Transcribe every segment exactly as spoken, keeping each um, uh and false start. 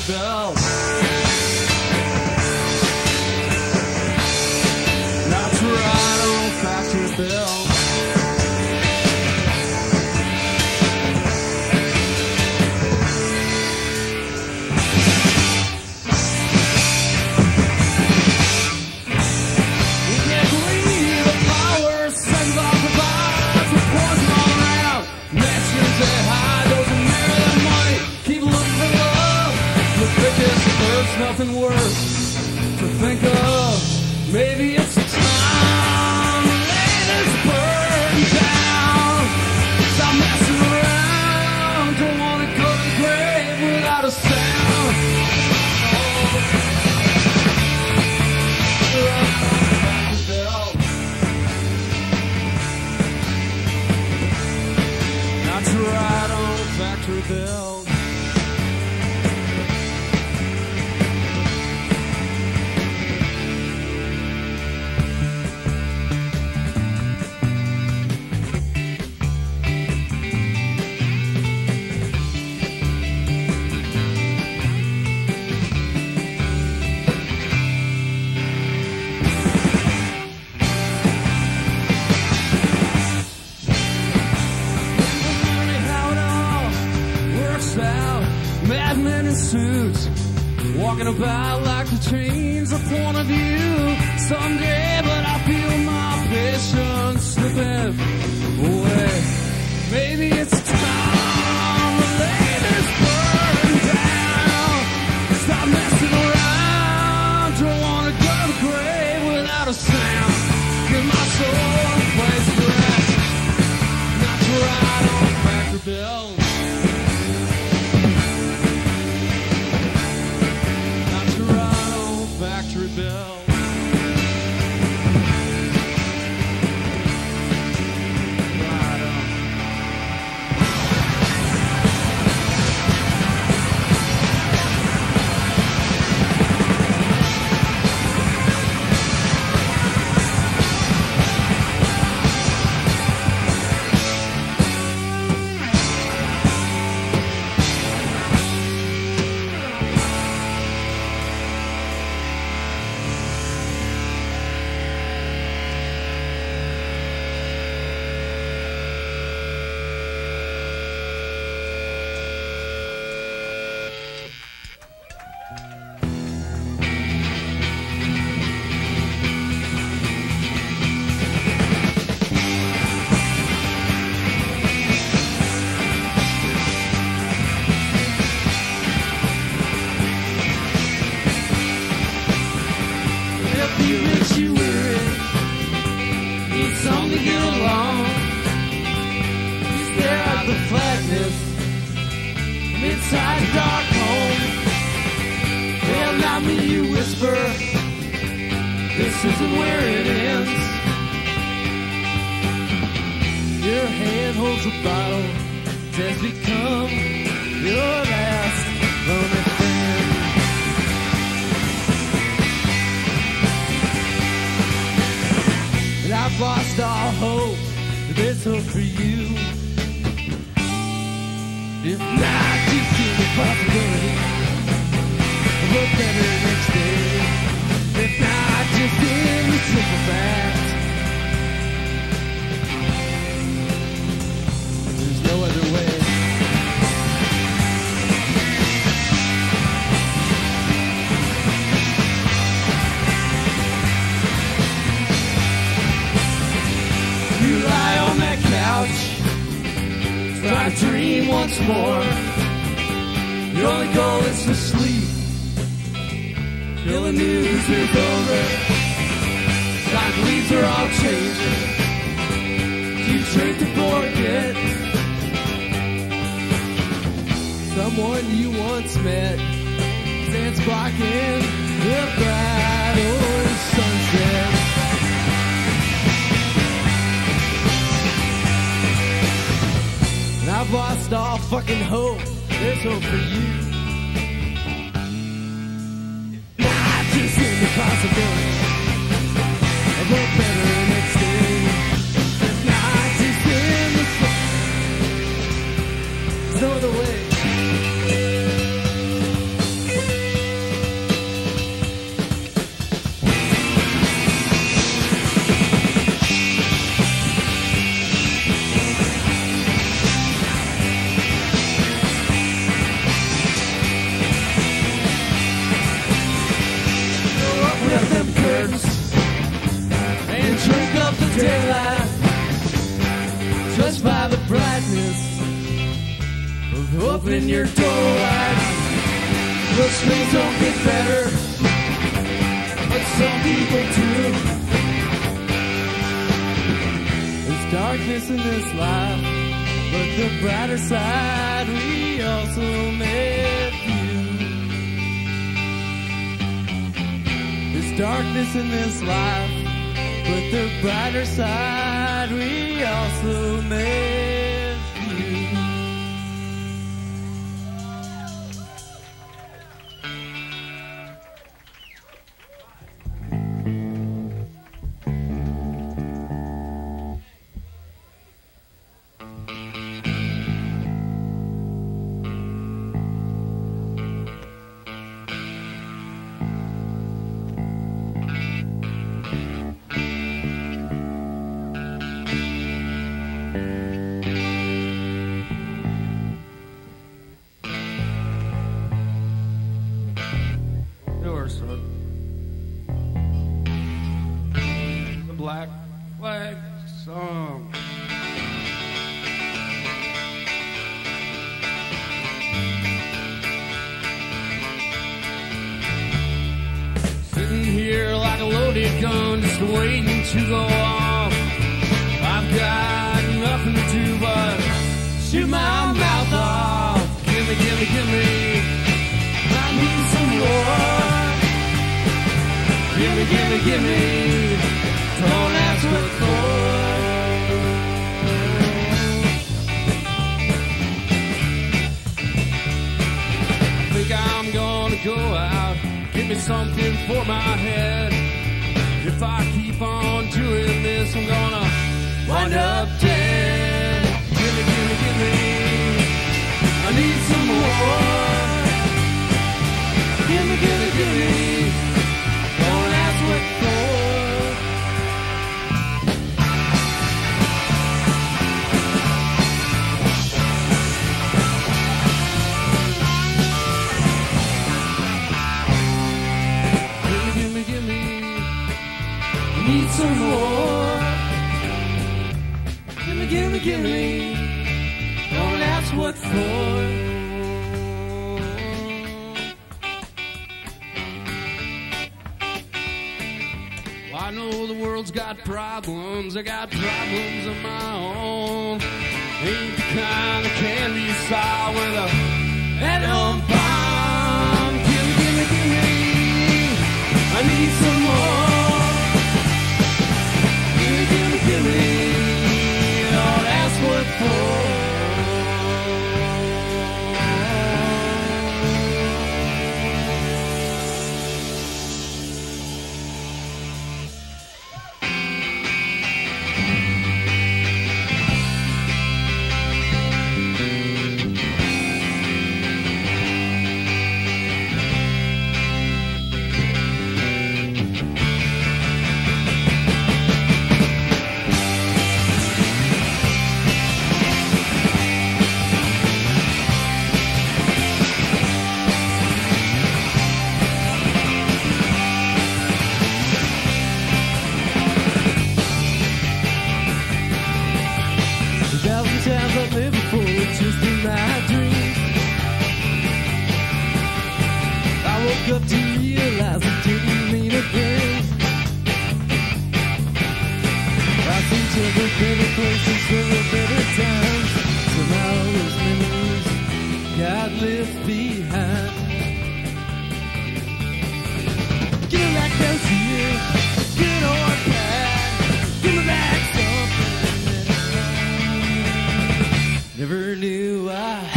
belt. That's right, old factory belt. Nothing worse to think of. Maybe it's time to lay this burden down. Stop messing around. Don't want to go to the grave without a sound. Not to ride on a factory bell. Madmen in suits, walking about like the chains upon a view. Someday, but I feel my patience slipping away. Maybe it's time to lay this burden down. Stop messing around. Don't want to go to the grave without a sound. Give my soul a place to rest. Not to ride on factory bells. Factory bell. Right on. Inside a dark home, well, not me, you whisper, this isn't where it ends. Your hand holds a bottle, it has become your last only friend. And I've lost all hope, there's hope for you. If not, you see the possibility of a better next day. If not, just in the simple fact, there's no other way. You lie on that couch, try to dream once more. Your only goal is to sleep till the news is over. Like leaves are all changing. You drink to forget someone you once met. Stands blocking the bright orange sunset. And I've lost all fucking hope. There's hope for you. Not just in the possibility of a better next day. It's not just in the sun. There's no other way. open your door lights. Those things don't get better, but some people do. There's darkness in this life, but the brighter side we also met you. There's darkness in this life, but the brighter side we also met you. The Black Flag song. Sitting here like a loaded gun, just waiting to go off. I've got nothing to do but shoot my mouth off. Gimme, gimme, gimme, I need some more. Gimme, gimme, gimme, don't ask what for. I think I'm gonna go out, give me something for my head. If I keep on doing this, I'm gonna wind up dead. Gimme, gimme, gimme, I need some more. Gimme, gimme, gimme, don't ask what for. Gimme, gimme, gimme, need some more. Gimme, gimme, gimme, don't ask what for. I know the world's got problems, I got problems of my own. Ain't the kind that can be solved with a atom bomb. Gimme, gimme, gimme, I need some more. Gimme, gimme, gimme, don't ask what for. Up to realize it didn't mean a thing. I seem to the better places for the better times. Somehow those memories got left behind. Give me back those years, good or bad. Give me back something never knew I had.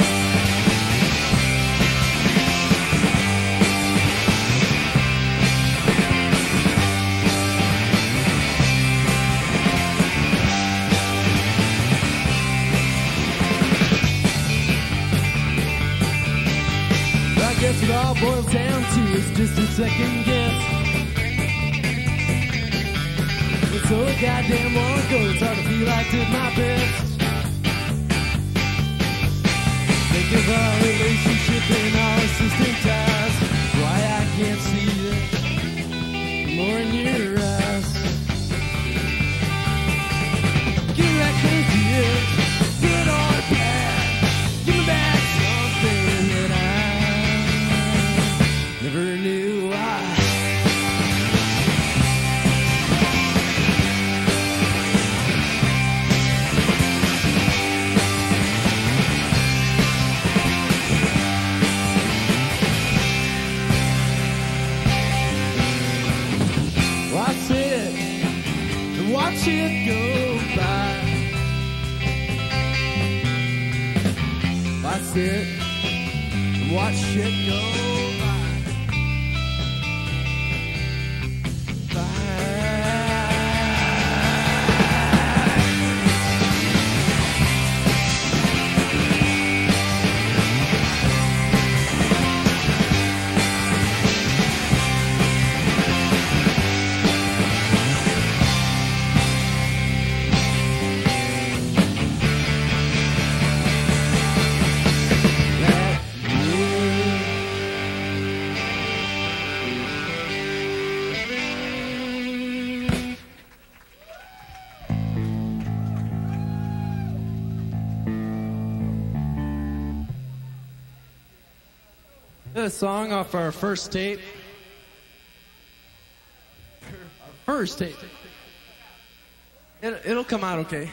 Guess it all boils down to is just a second guess. It's so goddamn long ago, it's hard to feel I did my best. Think of our relationship and our assistant ties. Why I can't see it more in your eyes. Give me back those years, good or bad. Give me back sit and watch shit go by. A song off our first tape. Our first tape. It, it'll come out okay.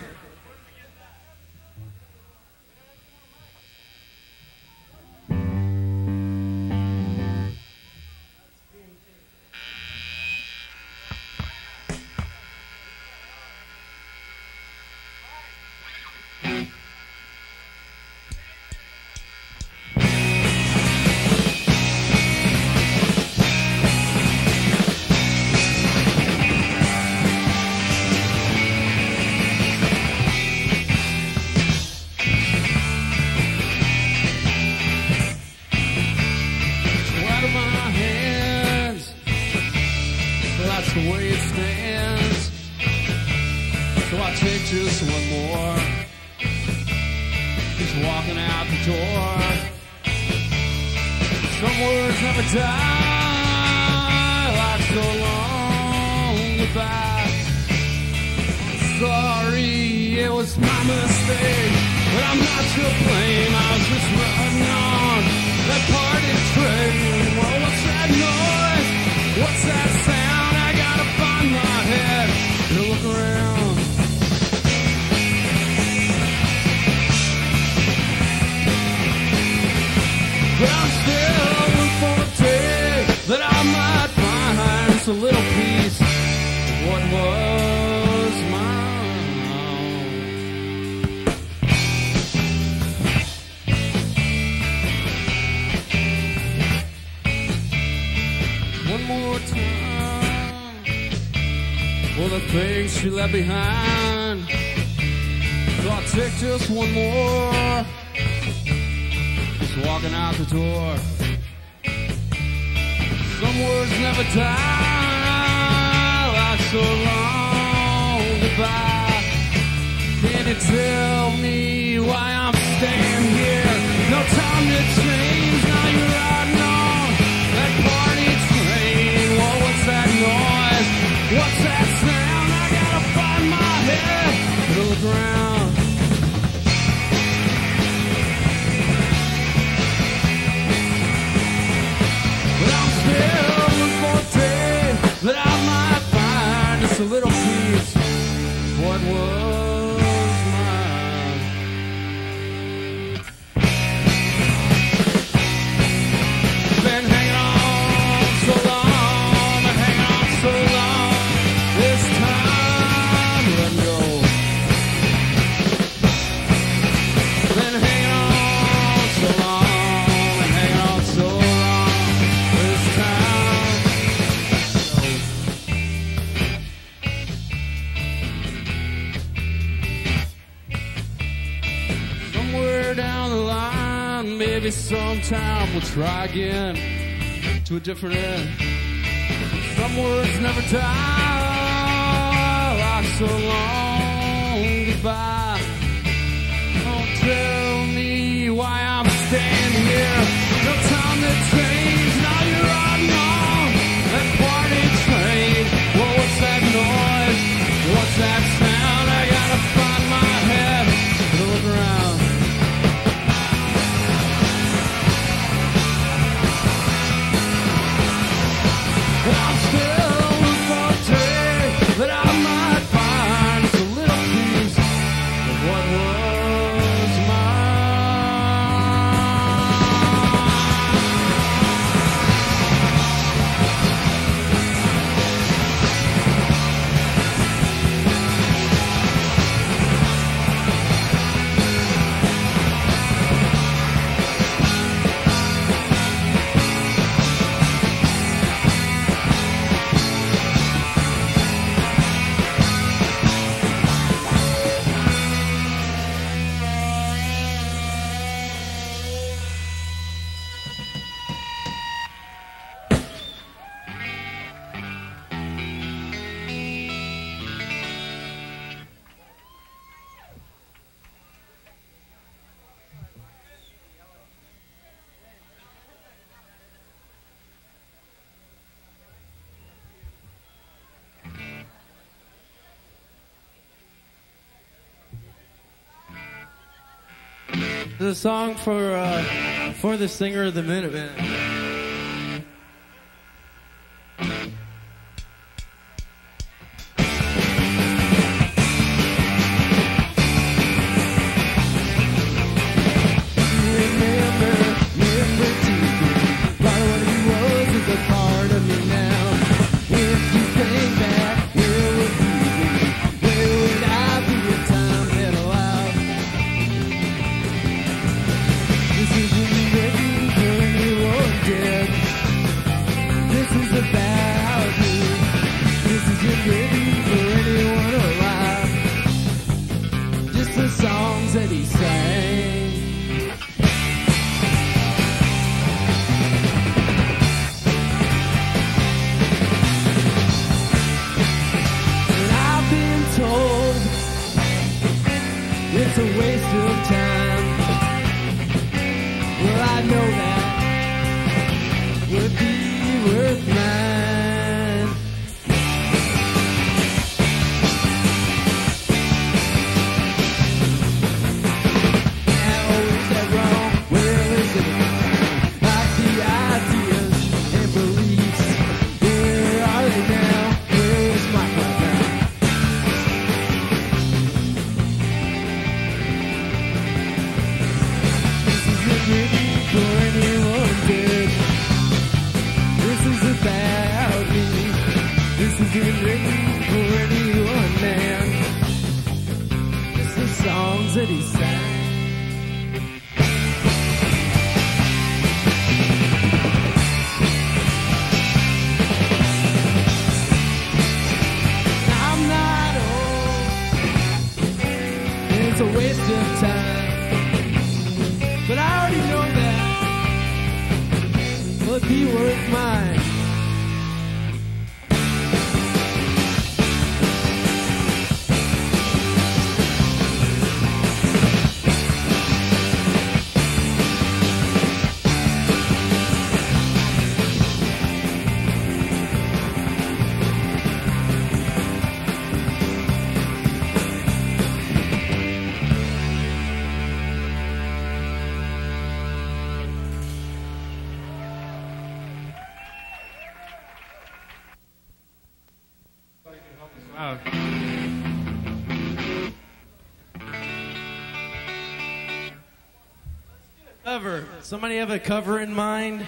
Just one more. He's walking out the door. Some words never die, like so long goodbye. Sorry, it was my mistake, but I'm not to blame. I was just running on that party train. Well, what's that noise? What's that sound? I gotta find my head to look around. But I'm still looking for a day that I might find just a little piece of what was mine. One more time for the things she left behind. So I'll take just one more. Walking out the door. Some words never die, like so long goodbye. Can you tell me why I'm staying here? No time to change, now you're riding on that party train. Well, what's that noise? What's that sound? I gotta find my head to the ground. That I might find just a little piece of what was mine. Been hanging on so long, been hanging on so long. This time let go. Been hanging on so long, been hanging on so long. This time. Down the line, maybe sometime we'll try again to a different end. Some words never die, like so long goodbye. Don't tell me why I'm standing here. No time to change, now you're riding on that party train. Well, what's that noise? What's that sound? I gotta find my head to look around. I'm still looking for a day that I might find just a little piece This is a song for uh, for the singer of the Minutemen. Wow. Cover. Somebody have a cover in mind?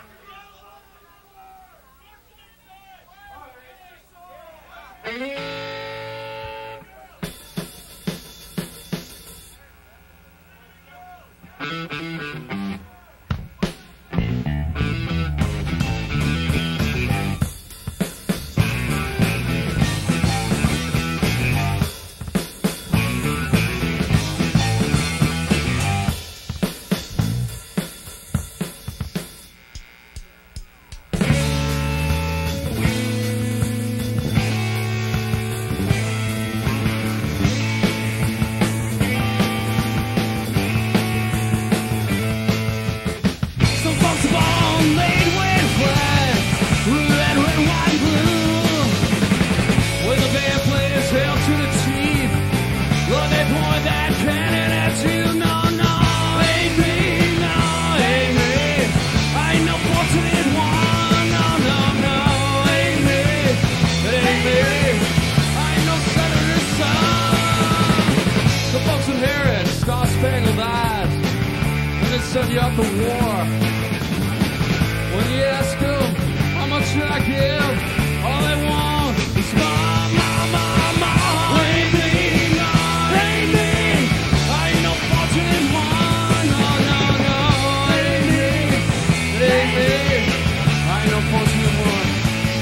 Send you up the war. When you ask them how much I give, all they want is my, my, my, my. Ain't me, no, ain't me. I ain't no fortunate one. No, no, no, ain't me, ain't me. I ain't no fortunate one.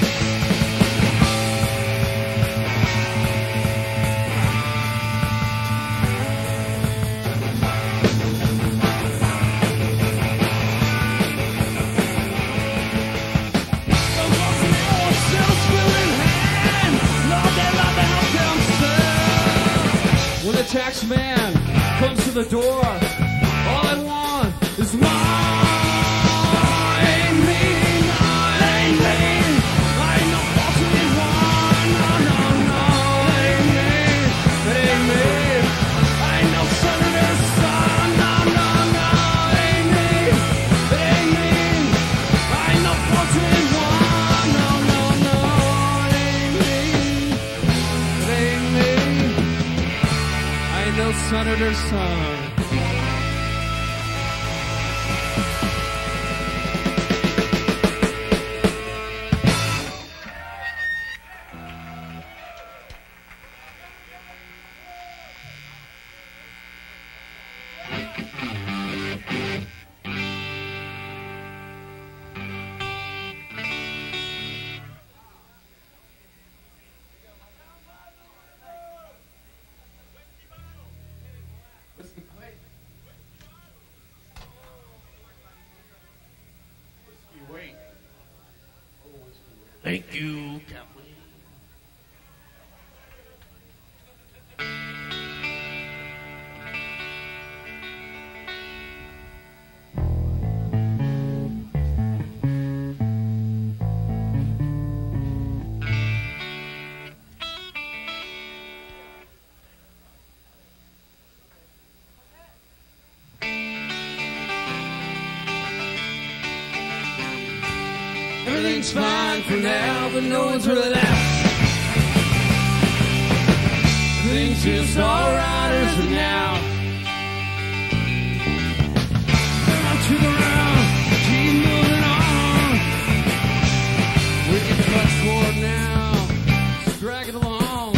Tax man comes to the door. All I want is mine. Ain't me, no, ain't me. I ain't no fortunate one. No, no, no, ain't me, ain't me. I ain't no senator's son. No, no, no senator's son. Thank you, Kathleen. Everything's fine for now, but no one's really left. Things just alright as of now. I'm to the round, keep moving on. We can push forward now, just drag it along.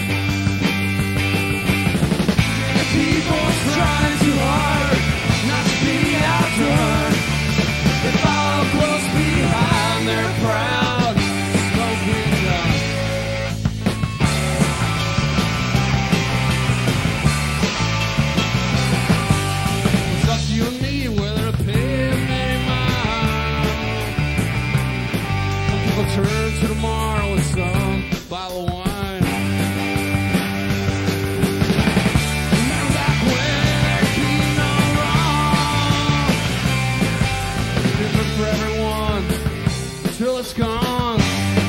People trying too hard not to be outdone. They follow close behind their proud smoking gun. It's up to you and me whether to pay any mind. Some people turn to tomorrow with some bottle of wine. Remember back when they're keen on wrong. Different for everyone till it's gone.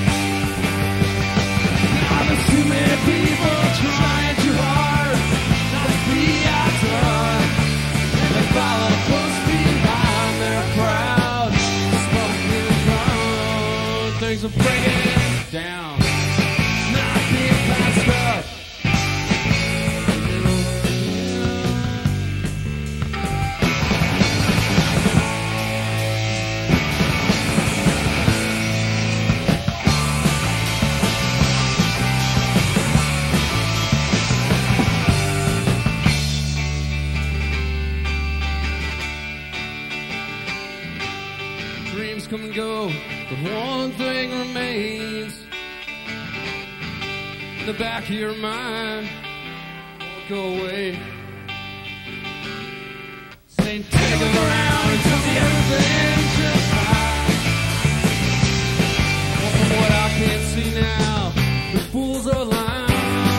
Now there's too many people trying too hard not to be outdone. They follow close behind their proud smoking gun. Things are breaking down, not being passed up. Dreams come and go, but one thing remains in the back of your mind. Won't go away. Saying, take them around and tell me everything's just fine. Well, from what I can see now, the fools are lying.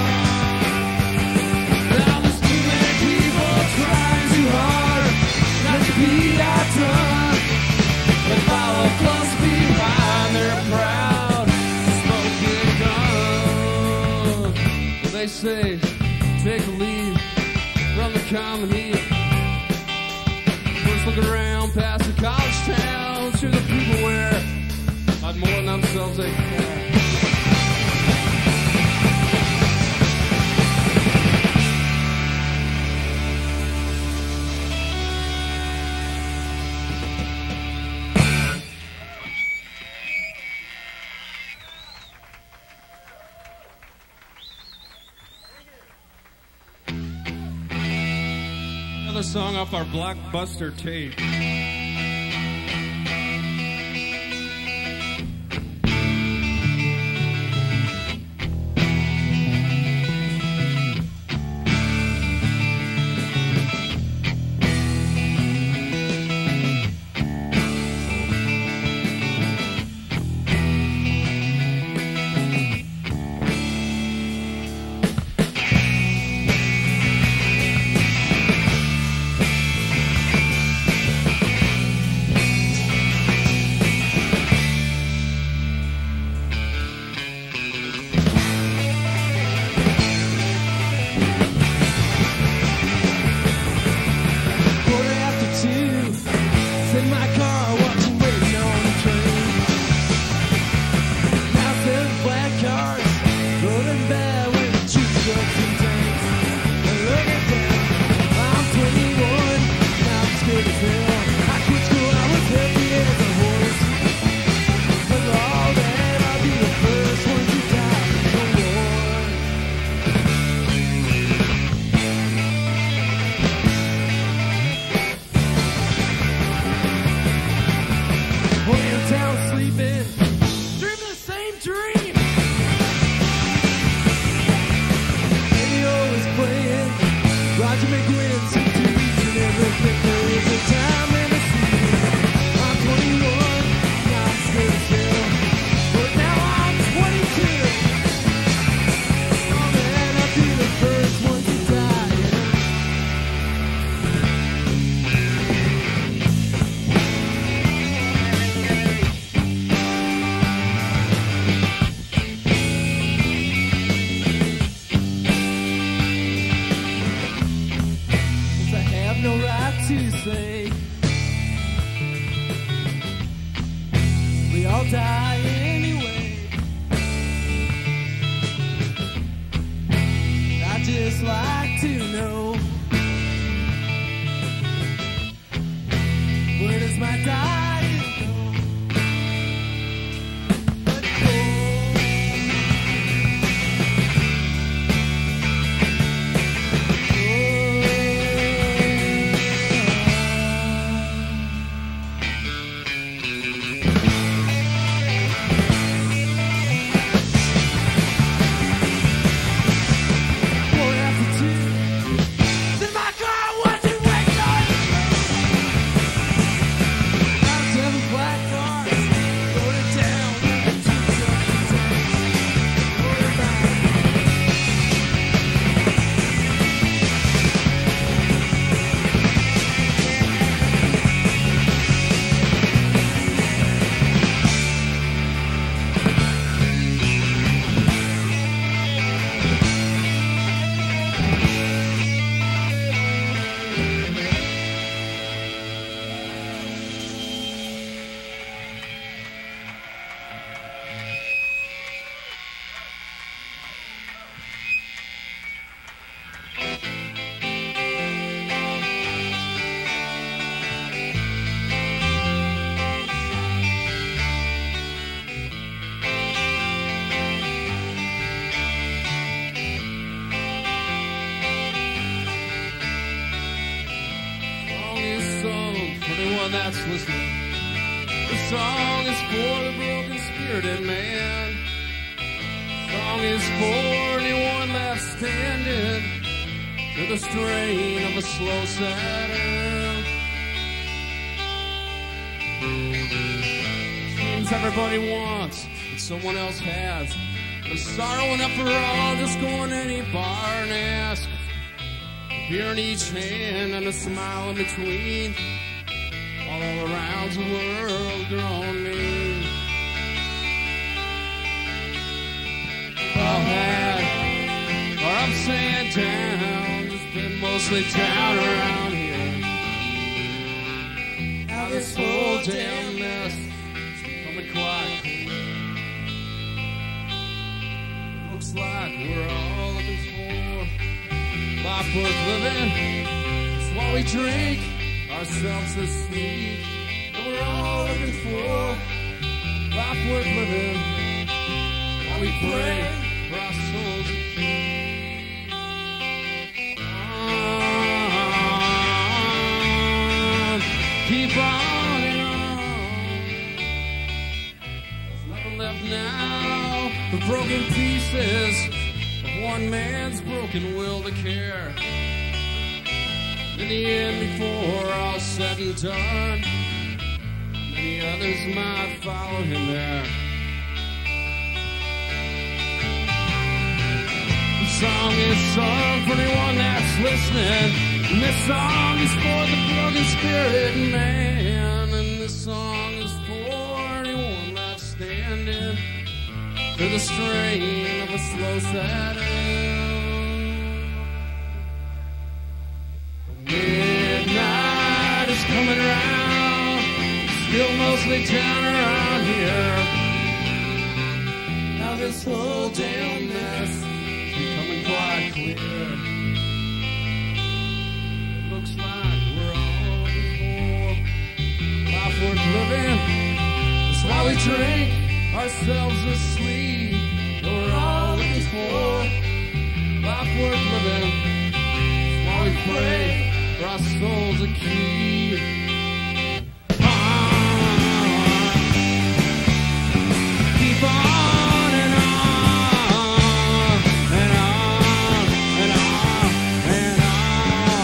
Now there's too many people trying too hard not to be outdone. They follow close behind their proud smoking gun. They say, take the lead from the common heat. First look around past the college town to the people where I'd more than themselves they can. Another song off our Blockbuster tape. to make wins seem too easy. Everything there is a time and a season. I'm twenty-one, now I'm scared as hell. But now I'm twenty-two. Oh man, I'll be the first one to die. No right to say we all die anyway. I just like to know, where does my diet go? Let it go. That's listening. The song is for the broken spirited man. The song is for anyone left standing to the strain of a slow sadden. Seems everybody wants what someone else has. The sorrow enough for all, just go in any bar and ask. Beer in each hand and a smile in between. All around the world grown mean. I've had, or I'm saying down, it's been mostly down around here. Now this whole damn mess is becoming quite clear. Looks like we're all looking for life worth living. It's what we drink ourselves asleep, and we're all looking for life worth living, while we pray for our souls to keep on, keep on and on. There's nothing left now but broken pieces of one man's broken will to care. In the end, before all's said and done, many others might follow him there. The song is sung for anyone that's listening, and this song is for the broken spirit man, and this song is for anyone that's standing to the strain of a slow sadden. Midnight is coming round, still mostly down around here. Now this whole damn mess is becoming quite clear. It looks like we're all looking for life worth living. That's why we drink ourselves asleep. We're all looking for life worth living. That's why we pray for our souls to keep on, keep on and on and on and on and on.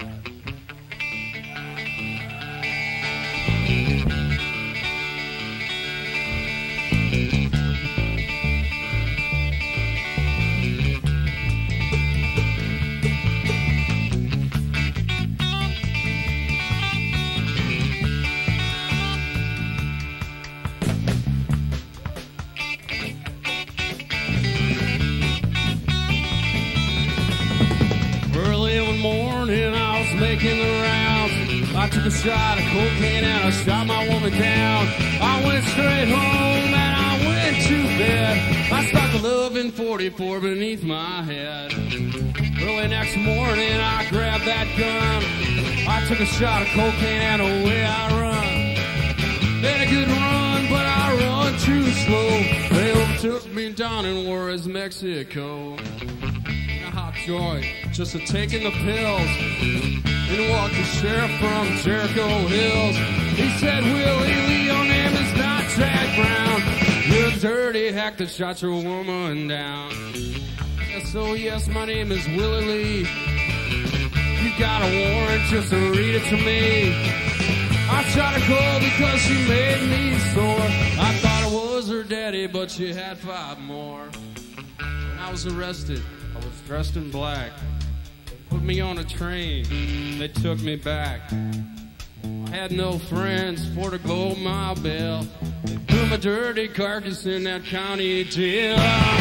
Making the rounds, I took a shot of cocaine and I shot my woman down. I went straight home and I went to bed. I stuck a loving forty-four beneath my head. Early next morning I grabbed that gun. I took a shot of cocaine and away I run. Had a good run, but I run too slow. They overtook me down in Juarez, Mexico. A hot joint, just a taking the pills. And walked the sheriff from Jericho Hills. He said, Willie Lee, your name is not Jack Brown. You're a dirty hack that shot your woman down. Yes, oh yes, my name is Willie Lee. You got a warrant, just to read it to me. I shot a girl because she made me sore. I thought it was her daddy, but she had five more. When I was arrested, I was dressed in black. Put me on a train, they took me back. I had no friends for to go my bail. They put my dirty carcass in that county jail.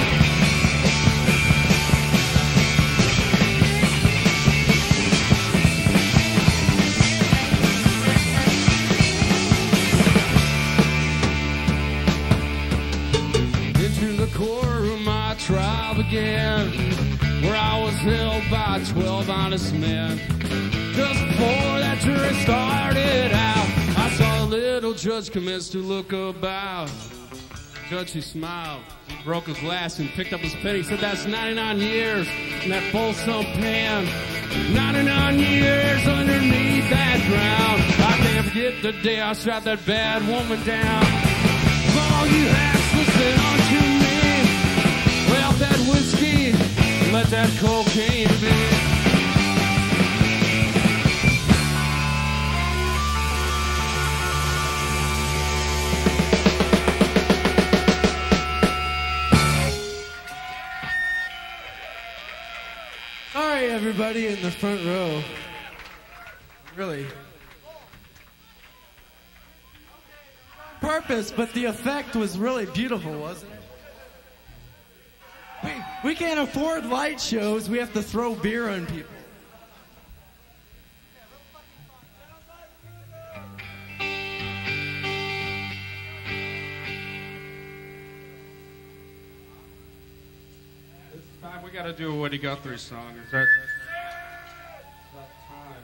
Into the courtroom, my trial began, where I was held by twelve honest men. Just before that jury started out, I saw a little judge commence to look about. Judge, he smiled, he broke a glass and picked up his pen. He said, that's ninety-nine years in that Folsom pen. ninety-nine years underneath that ground. I can't forget the day I shot that bad woman down. All you hacks, listen unto me. Well, that whiskey, let that cocaine be. All right, everybody in the front row. Really. Purpose, but the effect was really beautiful, wasn't it? We, we can't afford light shows. We have to throw beer on people. It's time we gotta do a Woody Guthrie song. Is that, is that time?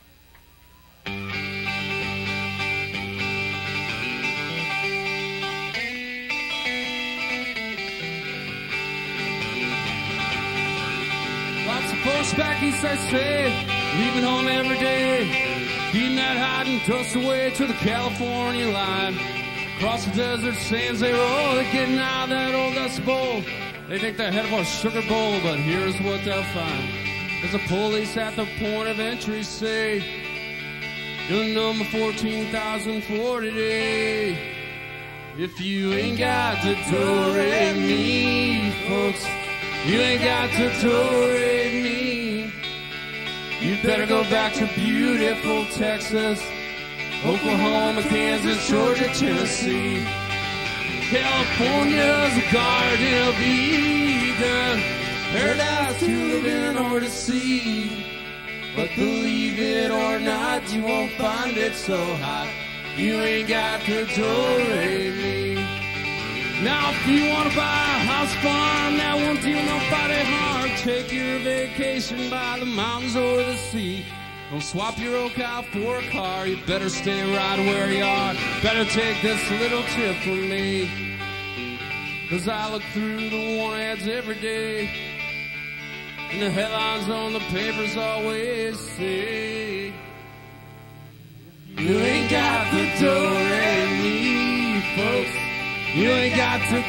Lots of folks back east, I say, leaving home every day, beating that hide and dust away to the California line. Across the desert sands they roll, they're getting out of that old dust bowl. They think they're ahead of a sugar bowl, but here's what they'll find. There's a police at the point of entry say, you're number fourteen thousand four today. If you ain't got the do-re-mi, folks, you ain't got the do-re-mi. You better go back to beautiful Texas, Oklahoma, Kansas, Georgia, Tennessee. California's a garden of Eden, paradise to live in or to see. But believe it or not, you won't find it so hot. You ain't got the do-re-mi. Now if you want to buy a house farm that won't do nobody harm, take your vacation by the mountains or the sea. Don't swap your old cow for a car. You better stay right where you are. Better take this little tip from me, 'cause I look through the want ads every day, and the headlines on the papers always say, you ain't got the do-re-mi, folks. You ain't got the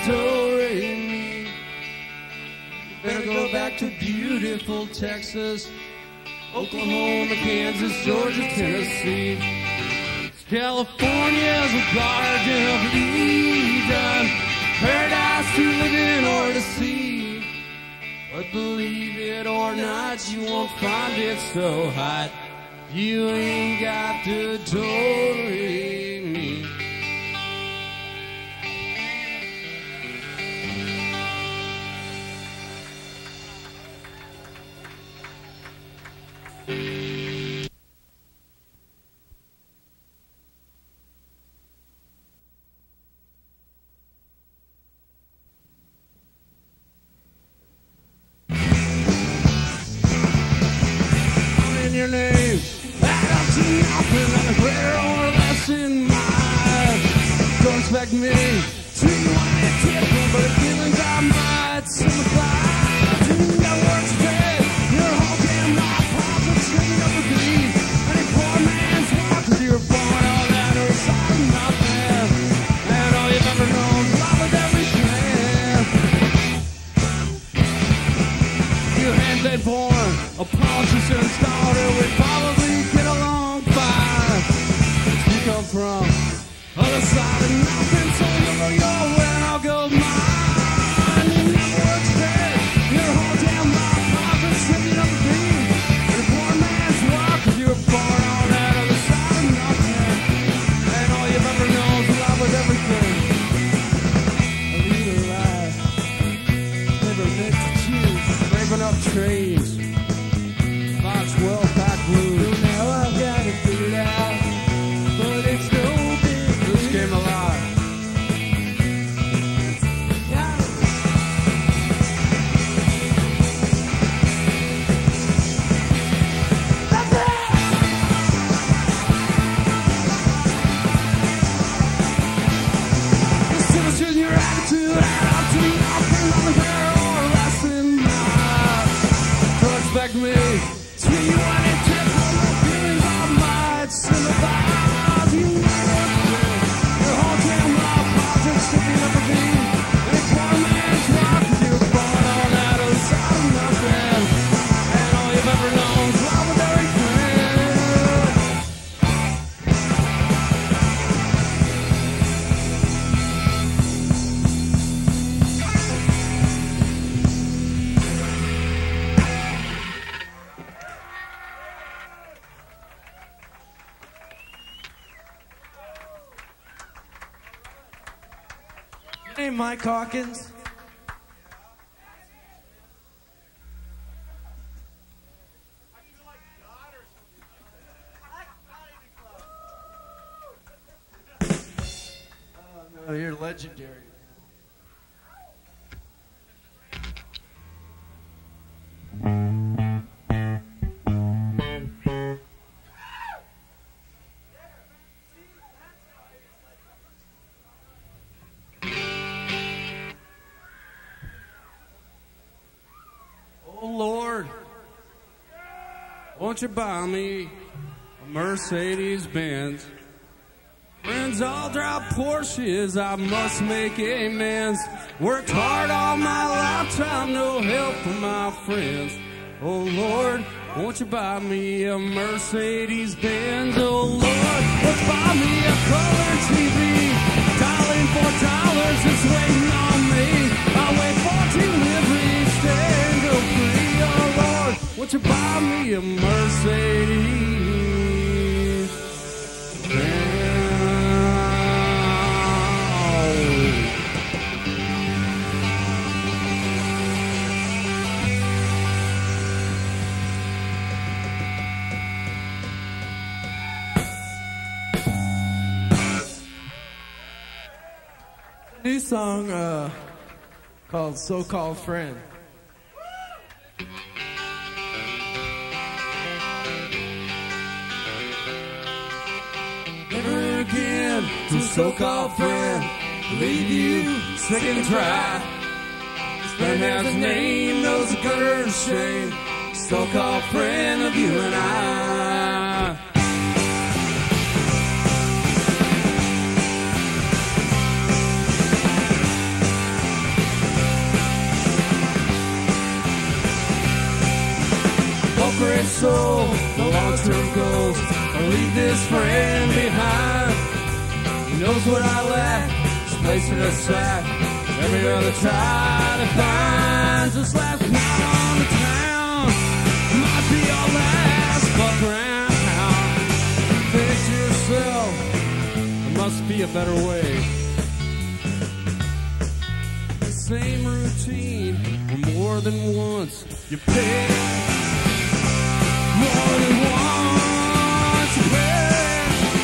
do-re-mi. You better go back to beautiful Texas, Oklahoma, Kansas, Georgia, Tennessee. California's a garden of Eden, paradise to live in or to see. But believe it or not, you won't find it so hot. You ain't got the do-re-mi. Your name, add up to nothing, and a greater or less in mind. Don't expect me to you on it different, but feelings I might sympathize. You never stay, your whole damn life, profits shouldn't ever be any poor man's walk, 'cause you're born all that or side of nothing, and all you've ever known is love with everything. You had been born a politician's daughter, would probably get along fine. You come from other side of nothing, so you'll go your way and I'll go mine. You never work straight, your whole damn life, profit sitting on the beam. You're a poor man's walk, 'cause you were born on that other side of nothing, and all you've ever known is love with everything. A leader life, never meant to choose, scraping up trees. Well, back blue. So now I've got it figured out, but it's no big deal. This game alive. Yeah. That's it! The citizen, your attitude, add up to nothing, nothing better or less than that. Don't expect me. You want it to come up, feelings I might sympathize. You never did. Your whole damn life, politics should be never be. And it's one man's rock, 'cause you were born on that other side of nothing, and all you've ever known is love with everything. Hey, Mike Hawkins. Oh, you're legendary. Won't you buy me a Mercedes Benz? Friends all drive Porsches, I must make amends. Worked hard all my lifetime, no help from my friends. Oh Lord, won't you buy me a Mercedes Benz? Oh Lord, let's buy me a color T V. Dialing for dollars, it's waiting on me. I'll wait fourteen liveries, stand go free. Oh Lord, won't you buy me a Mercedes Benz? New song uh, called So-Called Friend. Never again to so-called friend, leave you sick and dry. This friend has a name, knows a gutter and shame, so-called friend of you and I. Poker and soul, long-term goals or leave this friend behind. He knows what I lack, just place it aside. Every other try to find this last night on the town might be our last buck round. Think to yourself, there must be a better way. The same routine, or more than once you pay. More than once you pay.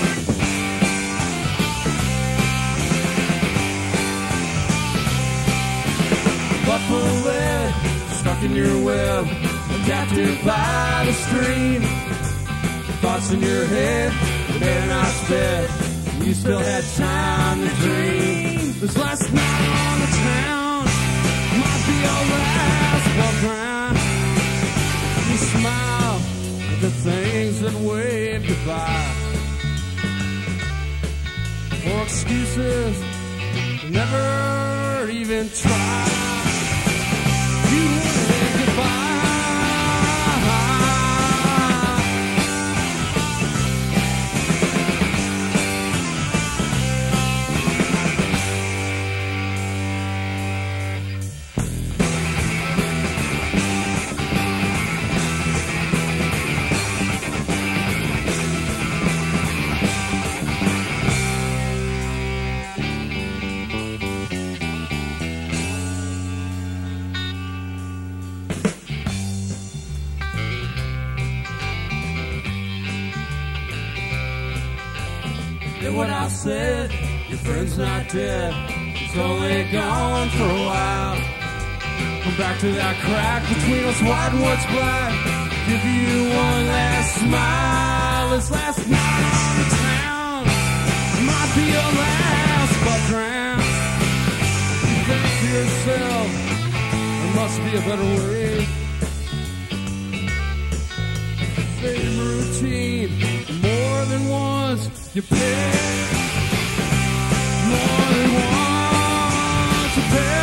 But for lead, stuck in your web, captured by the stream. Thoughts in your head, made a nice bed. You still had time to dream. This last night on the town might be our last walk round. You smile at the things that wave goodbye. For excuses, never even try. You wave goodbye. What I said, your friend's not dead, he's only gone for a while. Come back to that crack between us, white and what's black. Give you one last smile. This last night on the town might be your last buck round. You think to yourself, there must be a better way. Same routine, more than once you pay. More than once you pay.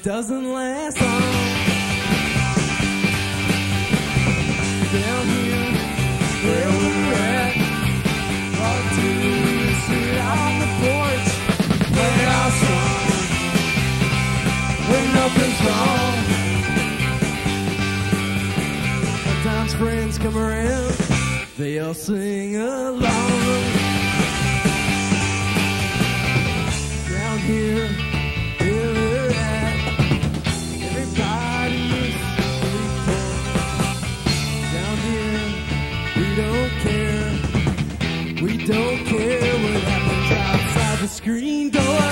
it doesn't last long. Down here, where we're at, all I do is sit on the porch, play our song when nothing's wrong. Sometimes friends come around, they all sing along. Down here, where we're at, everybody's equal. Down here, we don't care. We don't care what happens outside the screen door.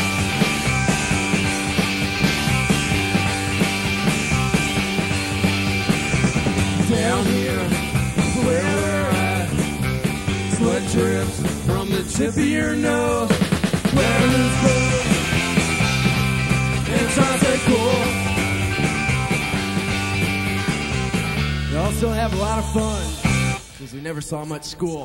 Down here, where we're at, sweat drips from the tip of your nose. Weather's good, and sunset cool. We also have a lot of fun, because we never saw much school.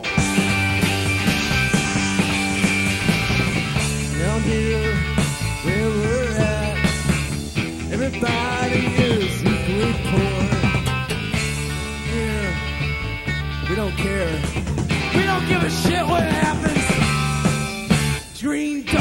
Down here, where we're at, everybody is equally poor. Here, we don't care. We don't give a shit what happens. Green door.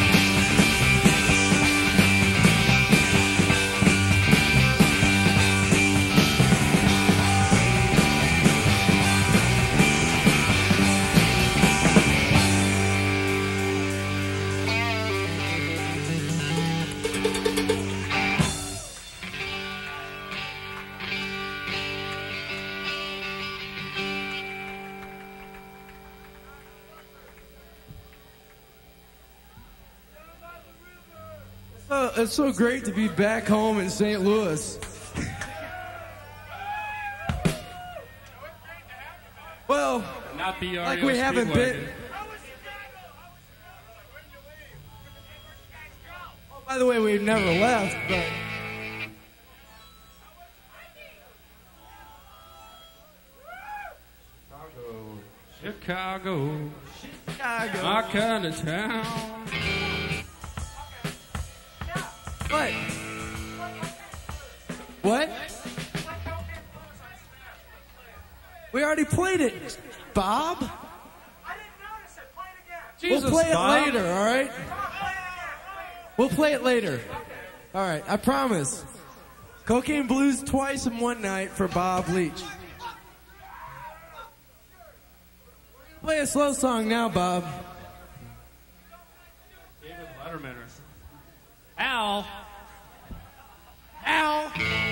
Uh, it's so great to be back home in Saint Louis. Well, Not the like we haven't been. Oh, by the way, we've never left, but. Chicago, Chicago. my kind of town. What? What? We already played it, Bob. I didn't notice it. Play it again. Jesus, We'll play Bob. it later, all right? We'll play it later. All right, I promise. Cocaine Blues twice in one night for Bob Leach. Play a slow song now, Bob. David Letterman or something. Al. Ow!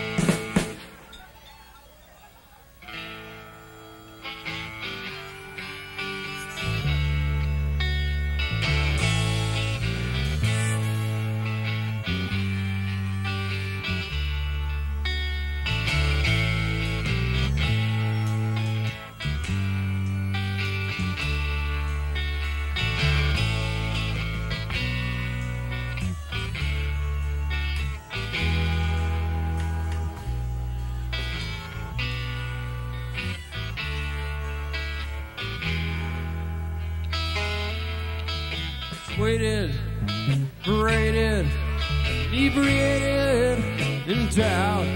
Waited, paraded, inebriated, in doubt.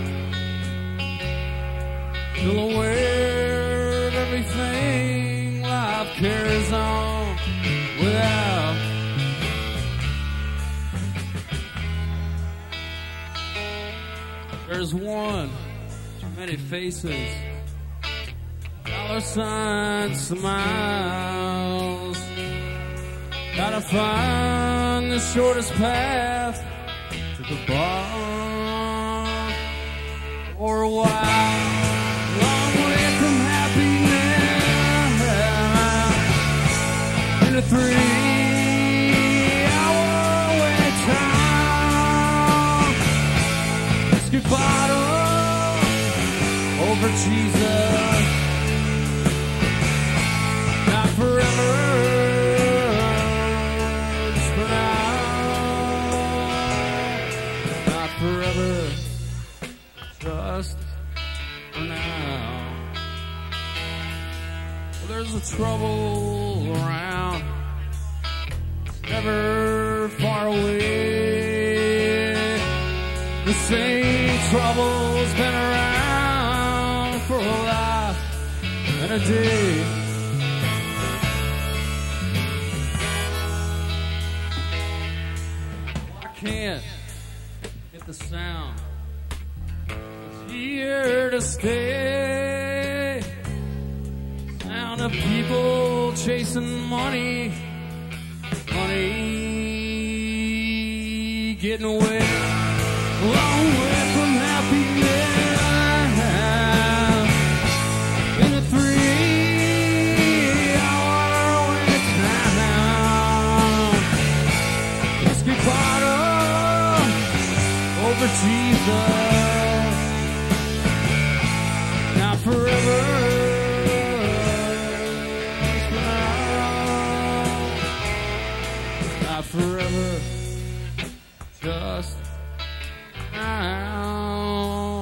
Still aware of everything life carries on without. There's one, too many faces, dollar signs, smiles. Gotta find the shortest path to the bar or a while. Long way from happiness in a three-hour wait time. Whiskey bottle over Jesus. Not forever. Forever, just for now. Well, there's a trouble around, it's never far away. same trouble's been around for a life and a day. I can't get the sound. It's here to stay. Sound of people chasing money, money getting away. Long way from happiness in a three-hour wait time. Whiskey bottle over Jesus, not forever. Not forever, just now.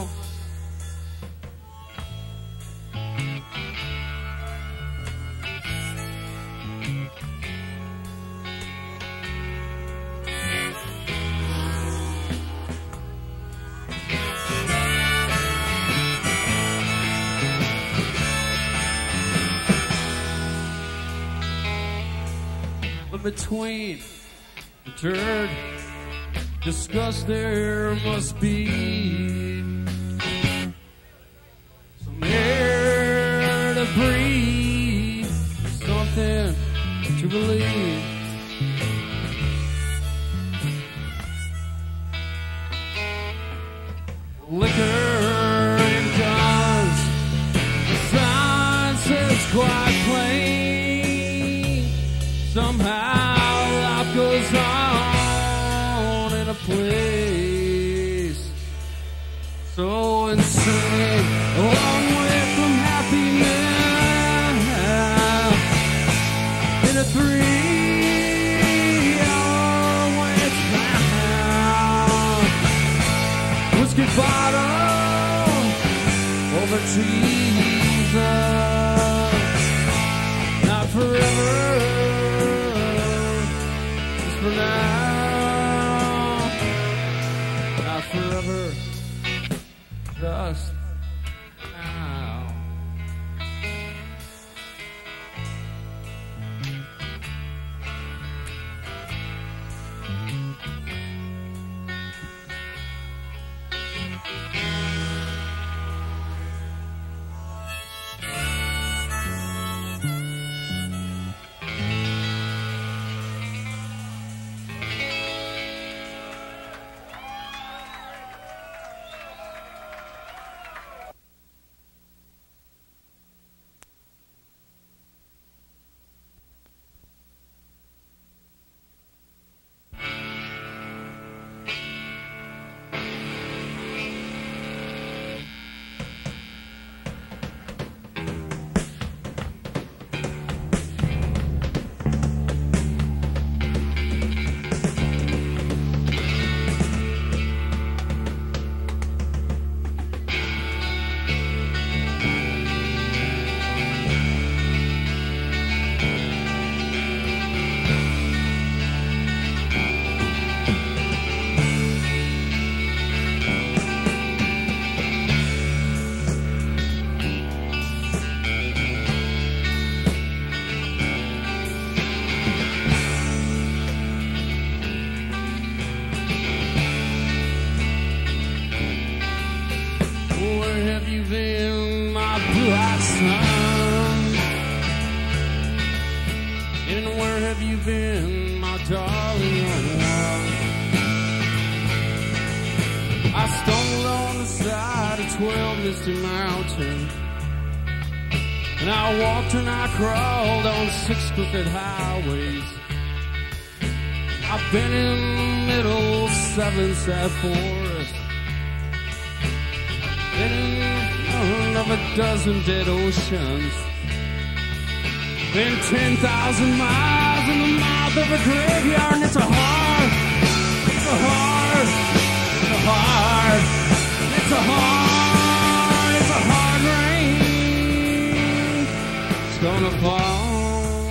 But between the dirt, disgust, there must be some air to breathe, something to believe. Liquor and guns, the sign says quite plain. Somehow life goes on in a place so insane, a long way from happiness in a three-hour wait time. Whiskey bottle over Jesus, not forever, just for now. Not forever, just now. been, my darling one? I stumbled on the side of twelve misty mountains, and I walked and I crawled on six crooked highways. I've been in the middle of seven sad forests, been in front of a dozen dead oceans, been ten thousand miles in the mouth of a graveyard. And it's a hard, it's a hard, it's a hard, it's a hard, it's a hard rain. It's gonna fall,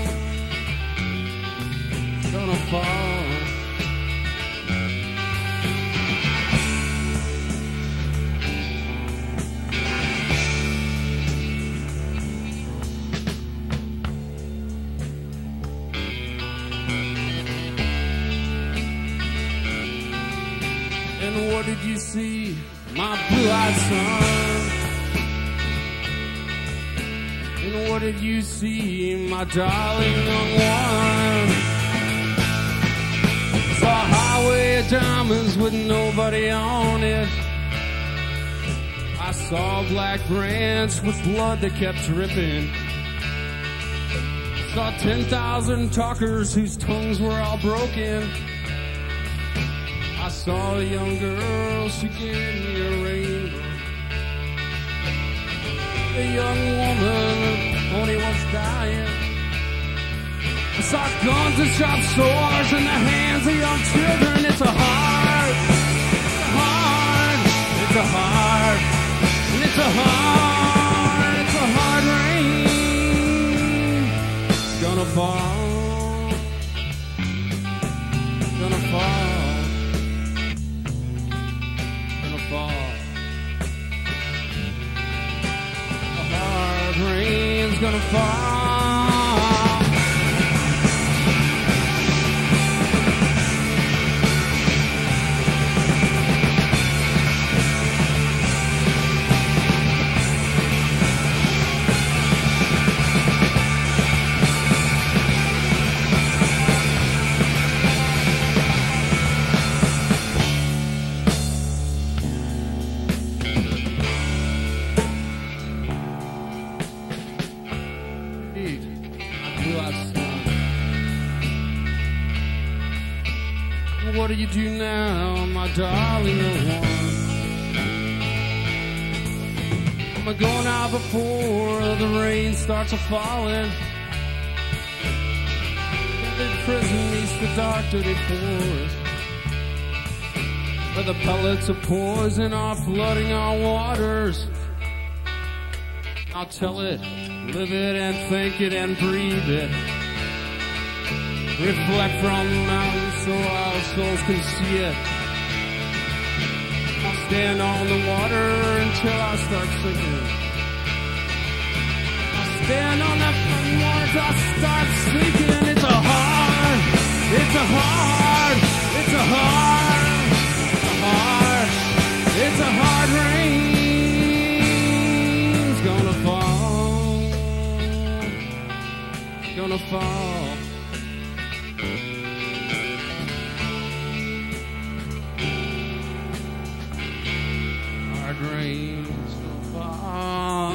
it's gonna fall. And what did you see, my blue-eyed son? And what did you see, my darling young one? Saw a highway of diamonds with nobody on it. I saw a black branch with blood that kept dripping. Saw ten thousand talkers whose tongues were all broken. I saw a young girl, she gave me a rainbow. A young woman only was dying. I saw guns and sharp swords in the hands of young children. It's a hard, it's a hard, it's a hard, and it's a hard, it's a hard rain. It's gonna fall, it's gonna fall, it's gonna fall. A hard rain's gonna fall. What do you do now, my darling one? Am I going out before the rain starts a falling? The prison meets the dark dirty forest, where the pellets of poison are flooding our waters. I'll tell it, live it and think it and breathe it. Reflect from the mountains so our souls can see it. I'll stand on the water until I start sinking. I'll stand on the water till I start sinking. It's a hard, it's a hard, it's a hard, it's a hard, it's a hard rain's gonna fall, gonna fall. Rain's gonna fall.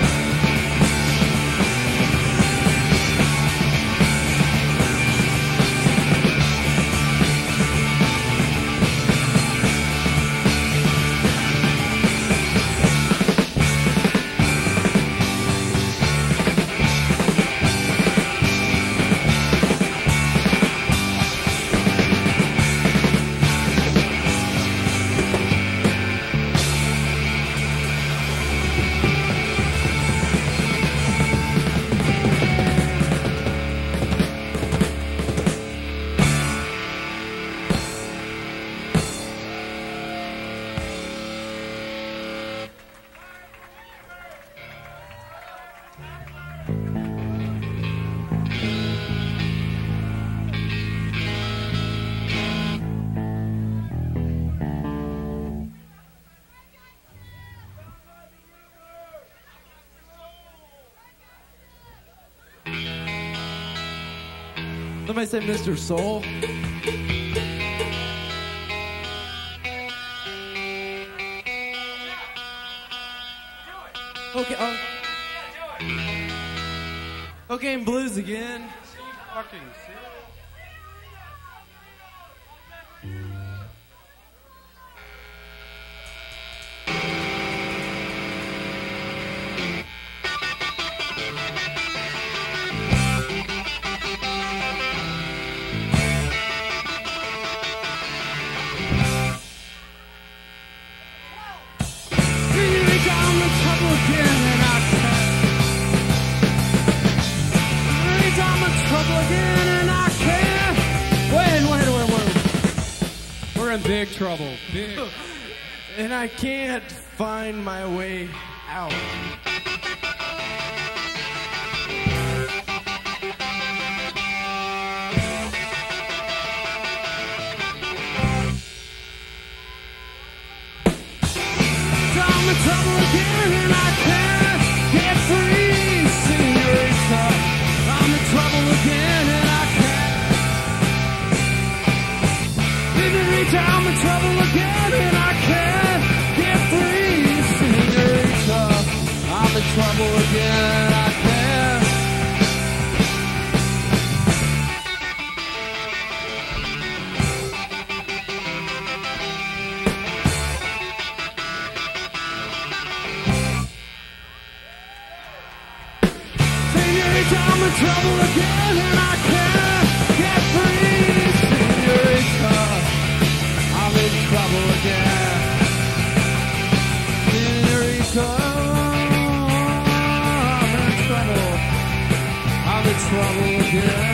Somebody say Mister Soul. Okay, oh. Okay, and blues again. Fucking in big trouble. Big. And I can't find my way out. in trouble again and I can't get free. Senorita, I'm in trouble again. Senorita, I'm in trouble. I'm in trouble again.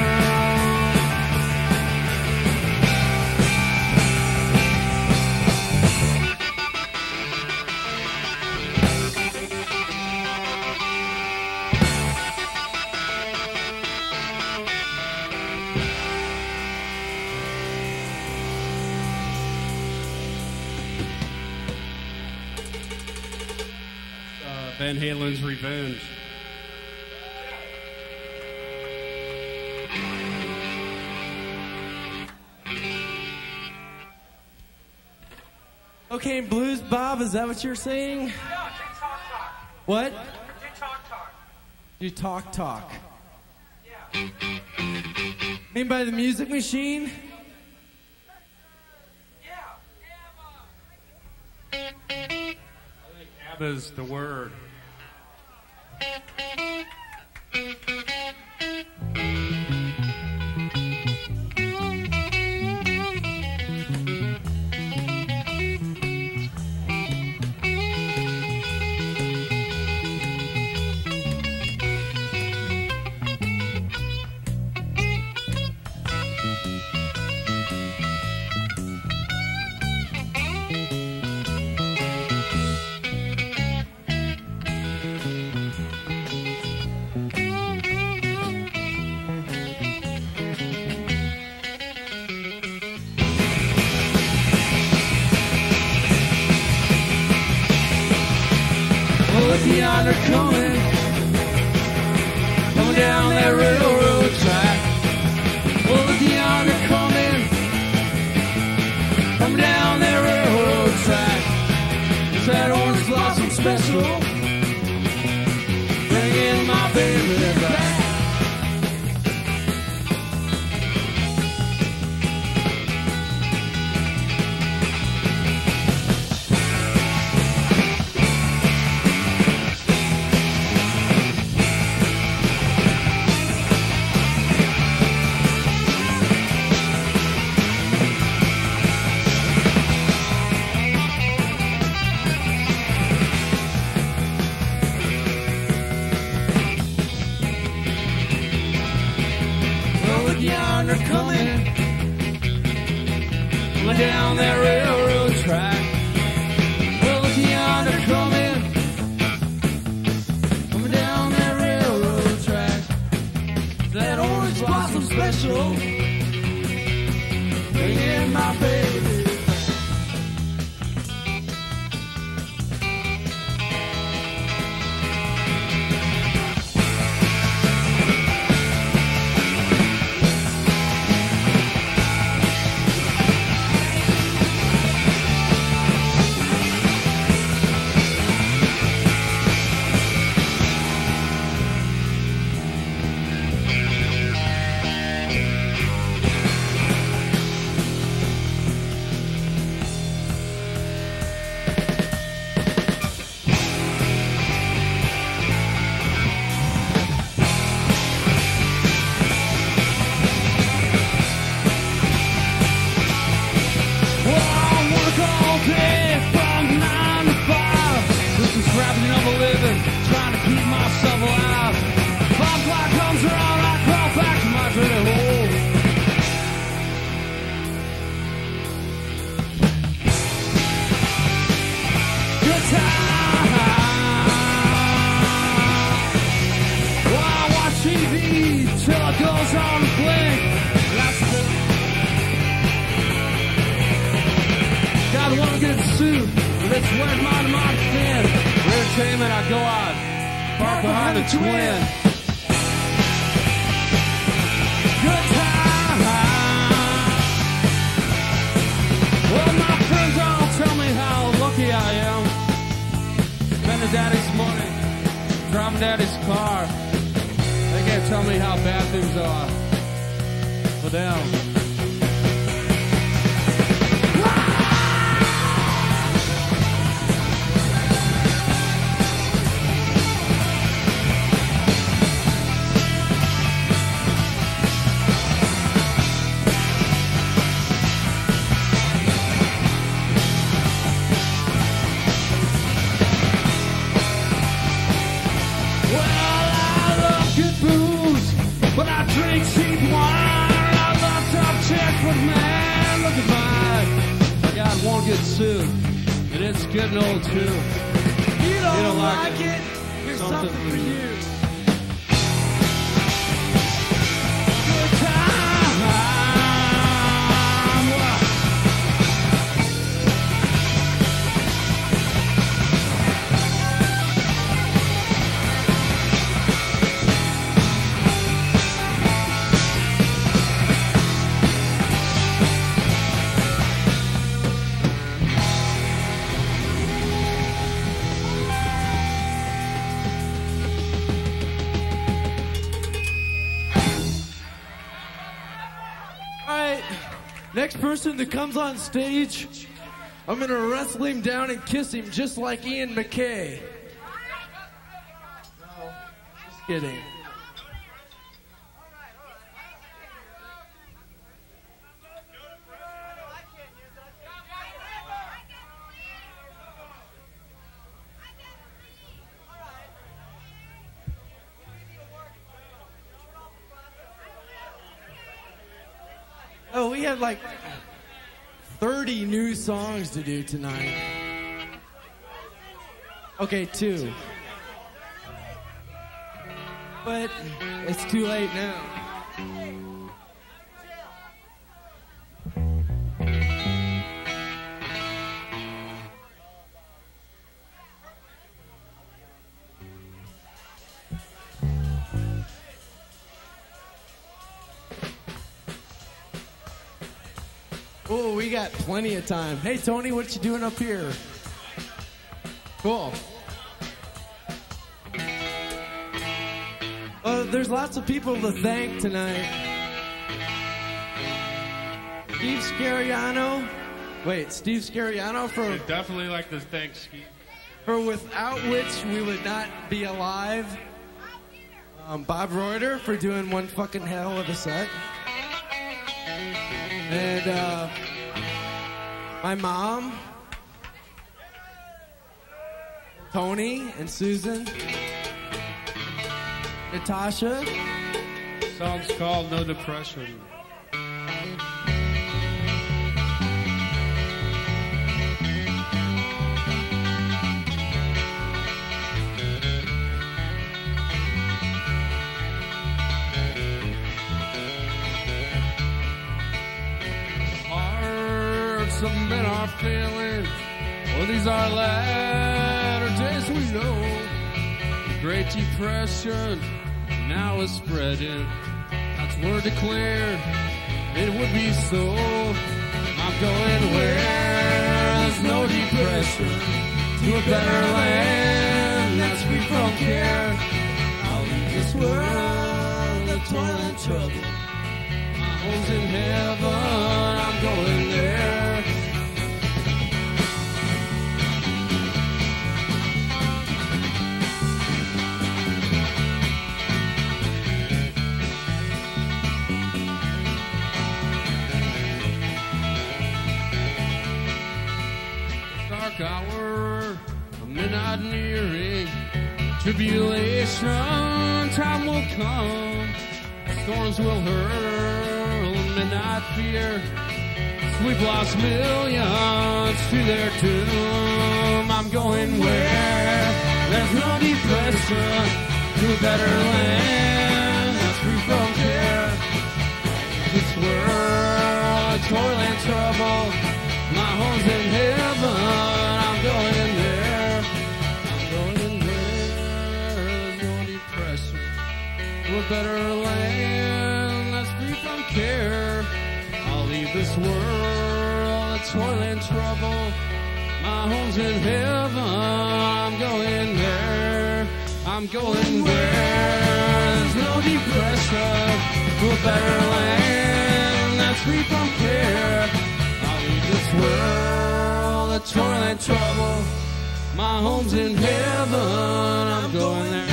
Van Halen's Revenge. Okay, Blues Bob, is that what you're saying? Yeah, do talk talk. What? Do talk talk. You talk talk. Yeah. Mean by the music machine? Yeah. ABBA's The Word. Yonder coming, coming down that railroad track. Oh, look yonder coming, coming down that railroad track. It's that orange blossom special, bringing my baby back. Down that railroad track. Well, look yonder coming, coming down that railroad track. That orange blossom special, bringing my baby. Well, I love good booze, but I drink cheap wine. I love tough chicks, but man, look at mine. I got one good suit, and it's getting old too. You don't, You don't like like it? it? Here's Something something, for for you. you. Good time. All right, next person that comes on stage, I'm gonna wrestle him down and kiss him just like Ian McKay. No, just kidding. Oh, we have like thirty new songs to do tonight. Okay, two. But it's too late now. Oh, we got plenty of time. Hey, Tony, what you doing up here? Cool. Uh, there's lots of people to thank tonight. Steve Scariano. Wait, Steve Scariano for, I'd definitely like to thank Ski. for without which we would not be alive. Um, Bob Reuter for doing one fucking hell of a set. And uh, my mom, Tony and Susan, Natasha. Song's called No Depression. Some men are feeling, well, these are latter days we know. The Great Depression now is spreading. God's word declared it would be so. I'm going where there's no depression, to a better land that's free from care. I'll leave this world of toil and trouble. My home's in heaven, I'm going there. Dark hour, a midnight nearing, tribulation time will come. Storms will hurl, midnight fear. We've lost millions to their doom. I'm going where there's no depression, to a better land that's free from care. This world of toil and trouble, my home's in heaven. I'm going there. I'm going there. There's no depression, to a better land that's free from care. I'll leave this world of toil and trouble. My home's in heaven. I'm going there. I'm going there. There's no depression, to a better land that's free from care. I'll leave this world of toil and trouble. My home's in heaven. I'm going there.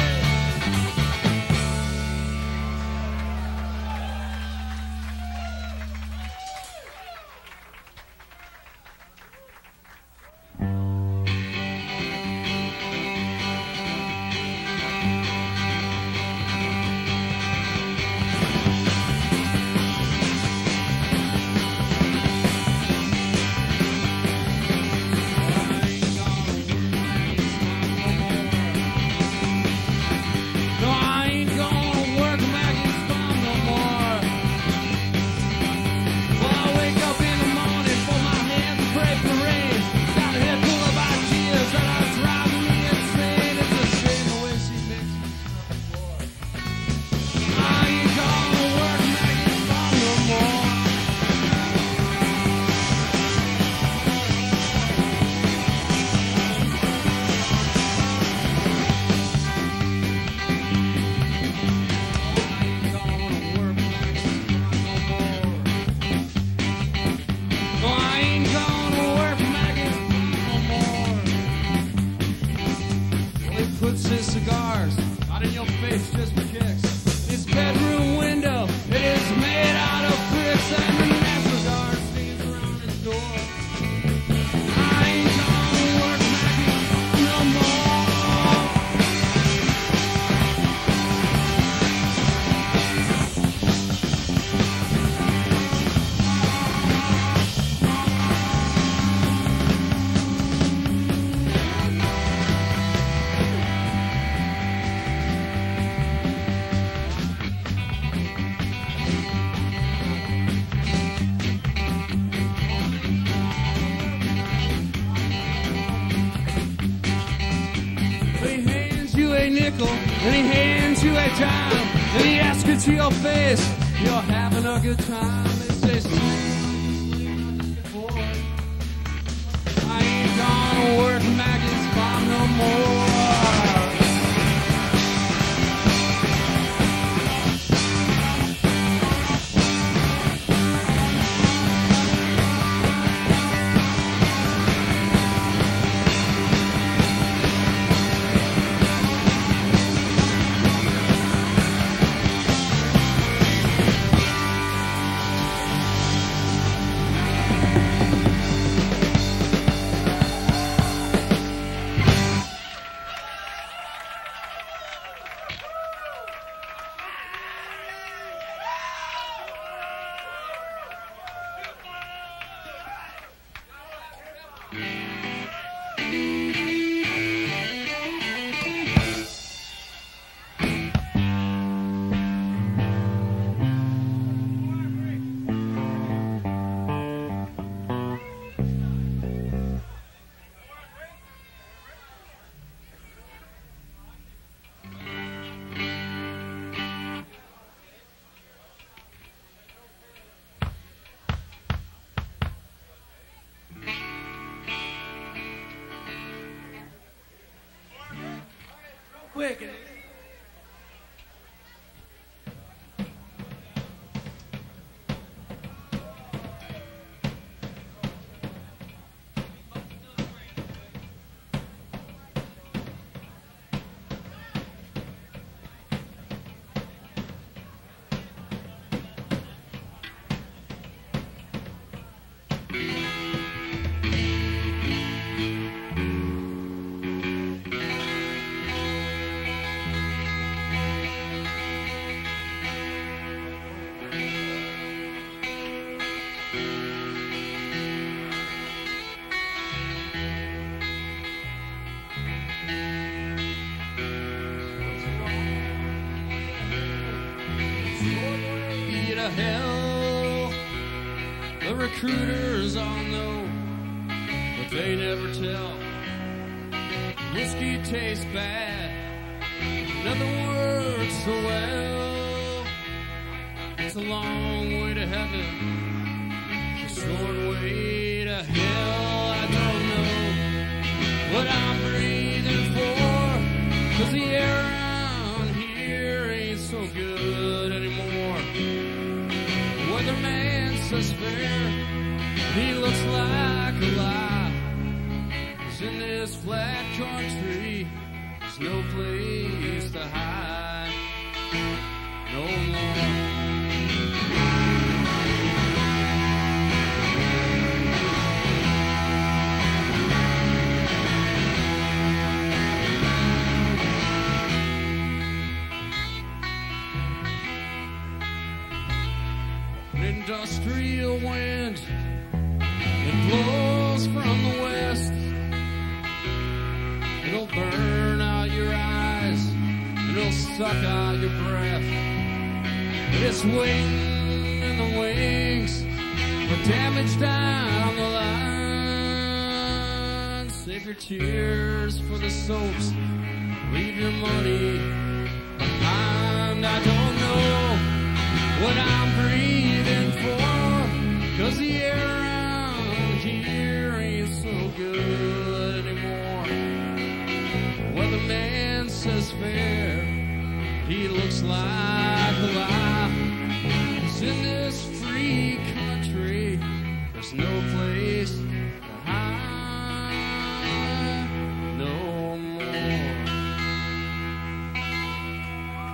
face just for kicks. His bedroom window, it is made out of bricks, and the National Guard stands around his door. I ain't gonna work no more. And he hands you a dime, and he asks you to your face, you're having a good time. They say, I ain't gonna work Maggie's farm no more. Quick. Hell, the recruiters all know, but they never tell. Whiskey tastes bad, nothing works so well. It's a long way to heaven, a short way to hell. I don't know what I'm breathing for, 'cause the air around here ain't so good anymore. Weatherman says fair, he looks like a lie. 'Cause in this flat country, there's no place to hide no more. Industrial wind, it blows from the west. It'll burn out your eyes, it'll suck out your breath. It's waiting in the wings for damage down the line. Save your tears for the soaps, leave your money behind. I don't know what I'm breathing for, 'cause the air around here ain't so good anymore. Weatherman says fair, he looks like a lie. 'Cause in this free country, there's no place to hide no more.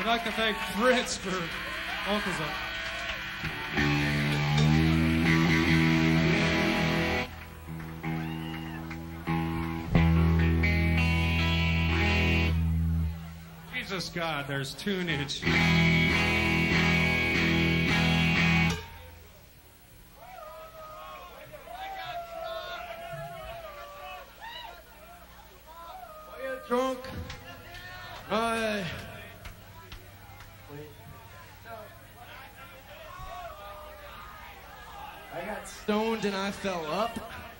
I'd like to thank Fritz for vocals on. Jesus God, there's tunage. Drunk. Uh, wait. I got stoned and I fell up.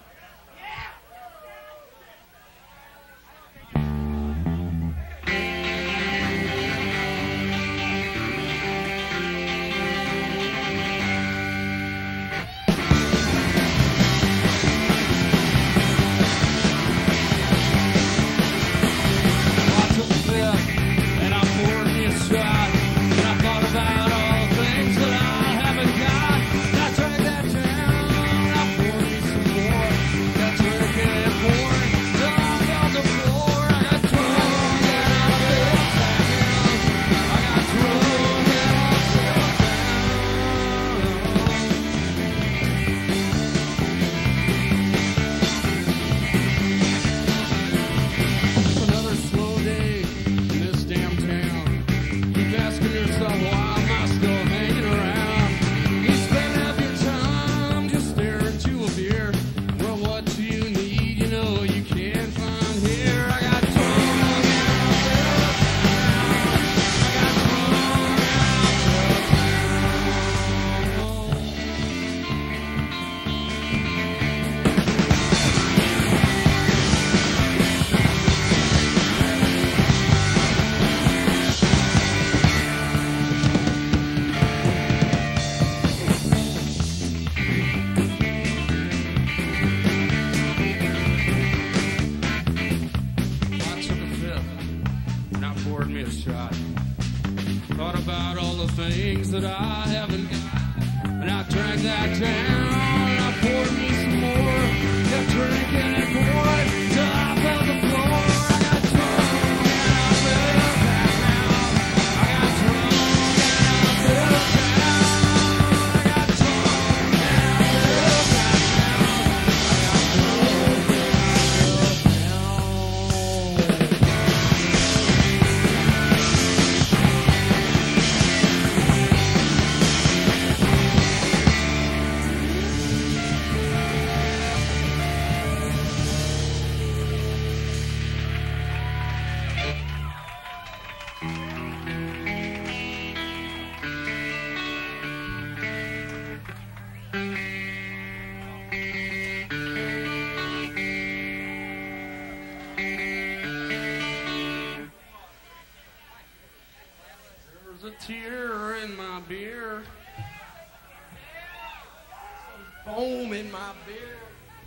That I haven't got, and I drank that down, and I poured me some more, kept drinking and pouring, till I felt the floor. I got drunk and I fell back down. I got drunk and I fell down. I got drunk and I fell back down. I got drunk and I fell down. A tear in my beer, Some foam in my beer.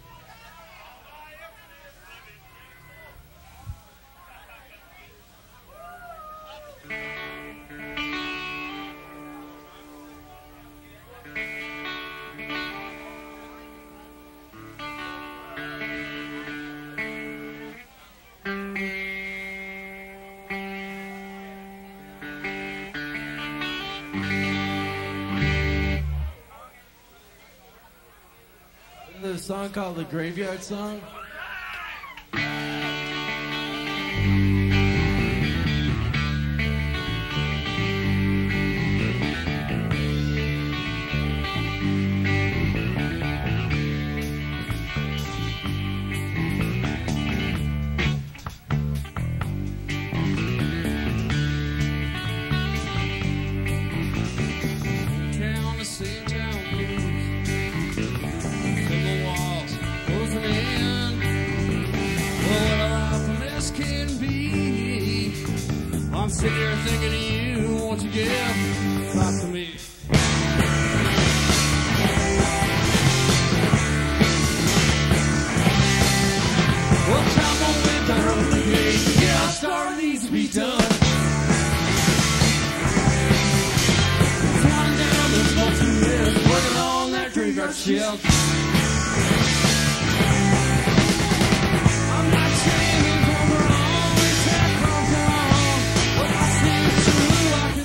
There's a song called The Graveyard Song. town, the same town blues. Single walls closing in. What a happiness can be. I'm sitting here thinking of you. Won't you give talk to me? Well, time won't wait the road to gate. Yeah, our star needs to be done. Counting down the folks who live, working on that graveyard shift. I'm not saying it's all wrong, it's that wrong, wrong. What I see is true, I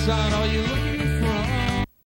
side. All you looking